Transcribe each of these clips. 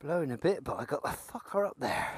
blowing a bit, but I got the fucker up there.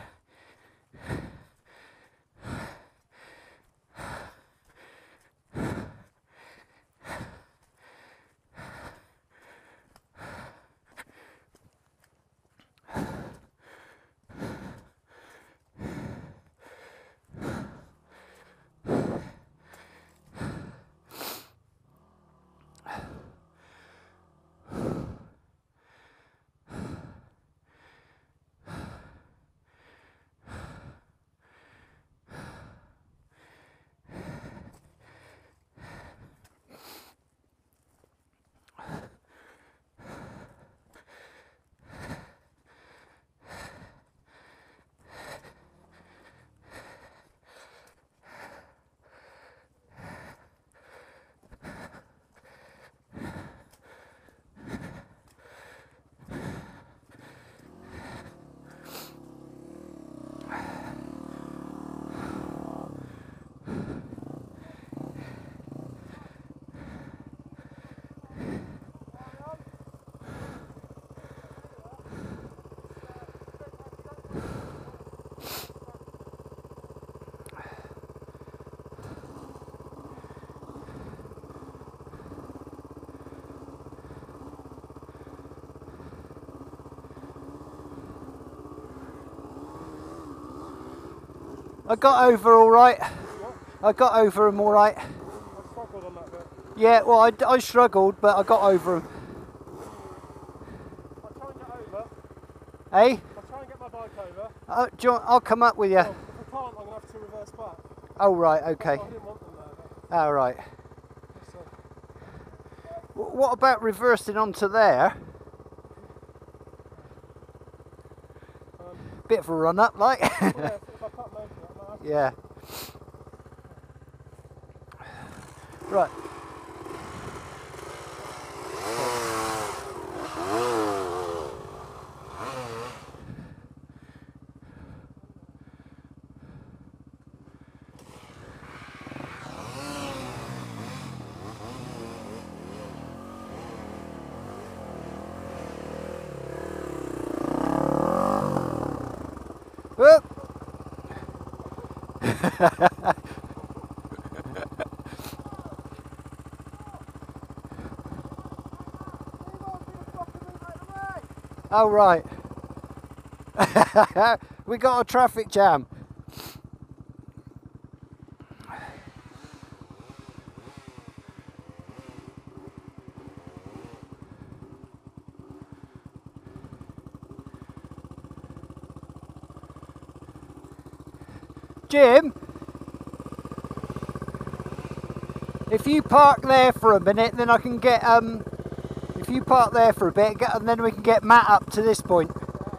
I got over all right. I got over him all right. I struggled on that bit. Yeah, well, I struggled, but I got over him. I'll try and get over. Hey? I'll try and get my bike over. I'll come up with you. Well, if I can't, I'm going to have to reverse back. Oh, right, okay. I didn't want them there. All right. What about reversing onto there? Bit of a run up, like. Well, yeah, if I can't make it, I'm not. Yeah. Right. Whoop. Oh, right. We got a traffic jam. Jim, if you park there for a minute, then I can get if you park there for a bit, and then we can get Matt up to this point.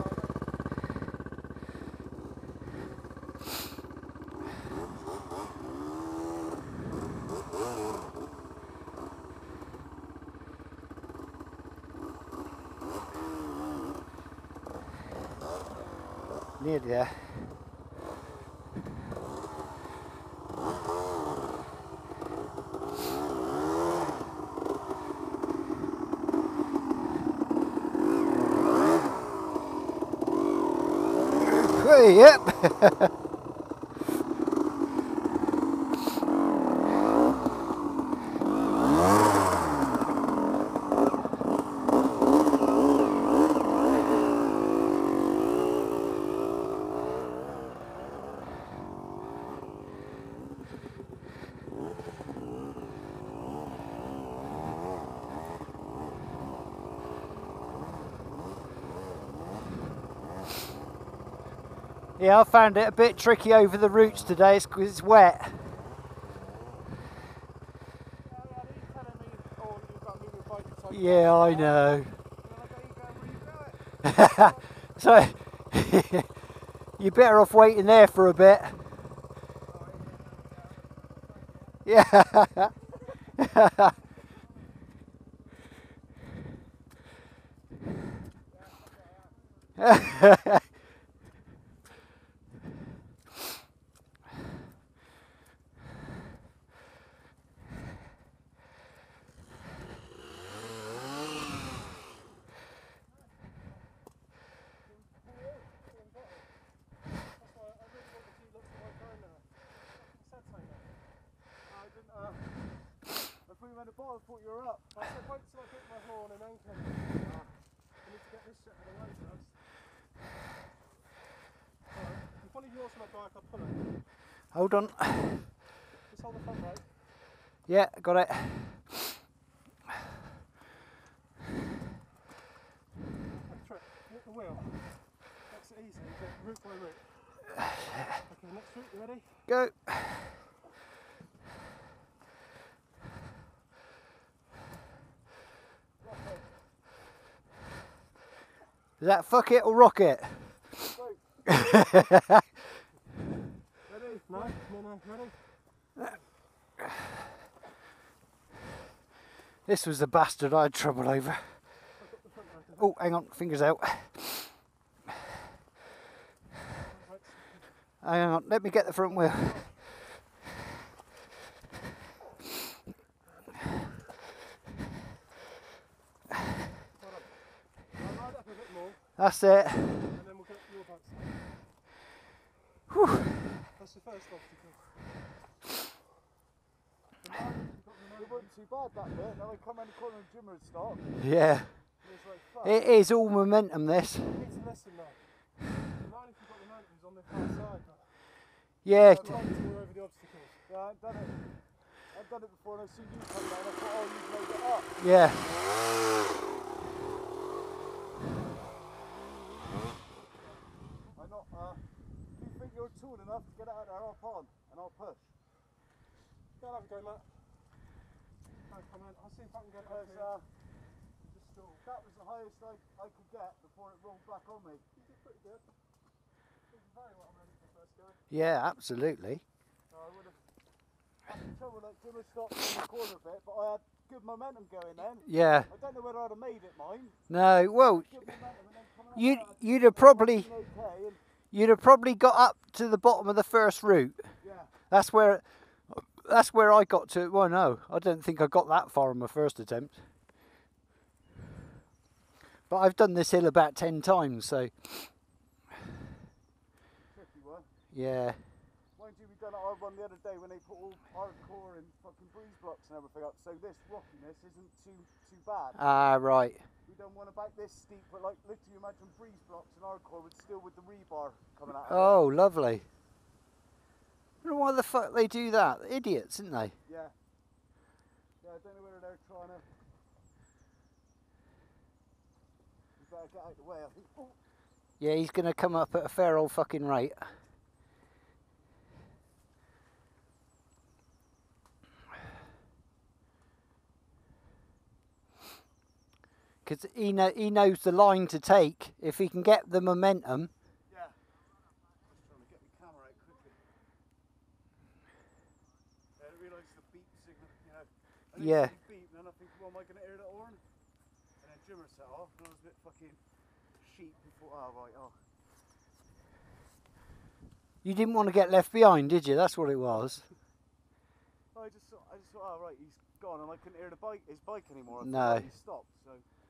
Nearly there. Yep. Yeah, I found it a bit tricky over the roots today because it's wet. Yeah, I know. So, you're better off waiting there for a bit. Yeah. I thought you were up. I said, wait till I get my horn and then come. I need to get this shit out of the way first. Alright, if one of yours on my bike, I'll pull it. Hold on. Just hold the front brake. Yeah, got it. Trick, hit the wheel. Makes it easy, you get route by route. Okay, next route, you ready? Go. Is that fuck it or rock it? Ready? No, ready? This was the bastard I had trouble over. Oh, hang on, fingers out. Hang on, let me get the front wheel. That's it. And then we'll get your bike started. Whew. That's the first obstacle. It wasn't too bad that bit. Now I come around the corner and Jimmer had stopped. Yeah. It's like, fuck. It is all momentum, this. It's a lesson though. Mind if you've got the mountains on the far side. Yeah. I'd like to go over the obstacles. Yeah, I ain't done it. I've done it before and I see you come down. I thought, oh, you've made it up. Yeah. I'm not, if you think you're tall enough to get out there, I'll pon and I'll push. Go and have a go, Matt. Don't come in. I'll see if I can get it up Because, here. Just stall. that was the highest I could get before it rolled back on me. You did pretty good. Did very well, ready for the first go. Yeah, absolutely. So I would have. That's the trouble, like Jimmer stopped in the corner a bit, but I had good momentum going then. Yeah. I don't know whether I'd have made it, mine. No, well, Good momentum and then coming out you'd have probably okay, and you'd have probably got up to the bottom of the first route. yeah. That's where I got to. Well, no, I don't think I got that far on my first attempt. But I've done this hill about 10 times, so Tricky one. yeah. Mind you, we done it our one the other day when they put all hardcore and fucking breeze blocks and everything up, so this rockiness isn't too bad. Ah, right. We don't want about this steep, but like literally imagine breeze blocks and hardcore with still with the rebar coming out of Oh, lovely. I don't know why the fuck they do that. Idiots, isn't they? it. Yeah. Yeah, I don't know whether they're trying to. We better get out the way, I think. Oh. Yeah, he's going to come up at a fair old fucking rate. Because he knows the line to take. If he can get the momentum. Yeah. Just trying to get the camera out quickly. I didn't realise the beep signal, you know. I didn't Yeah. see the beep, and then I think, well, am I going to hear the horn? And then Jimmer set off, and I was a bit fucking sheep before. Oh, right, oh. You didn't want to get left behind, did you? That's what it was. I just thought, oh right, he's gone, and I couldn't hear his bike anymore. I No. thought, oh, he stopped. So